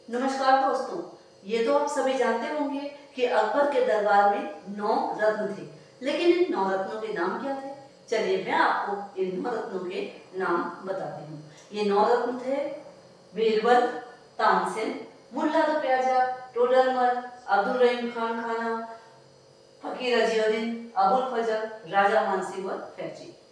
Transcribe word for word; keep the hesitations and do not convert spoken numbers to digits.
नमस्कार दोस्तों, ये तो आप सभी जानते होंगे कि अकबर के दरबार में नौ रत्न थे। लेकिन इन नौ रत्नों के नाम क्या थे? चलिए मैं आपको इन नौ रत्नों के नाम बताती हूँ। ये नौ रत्न थे बीरबल, तानसेन, मुल्ला दो प्याजा, टोडरमल, अब्दुल रहीम खान खाना, फकीर अजीउद्दीन, अबुल फजल, राजा मानसिंह और फैजी।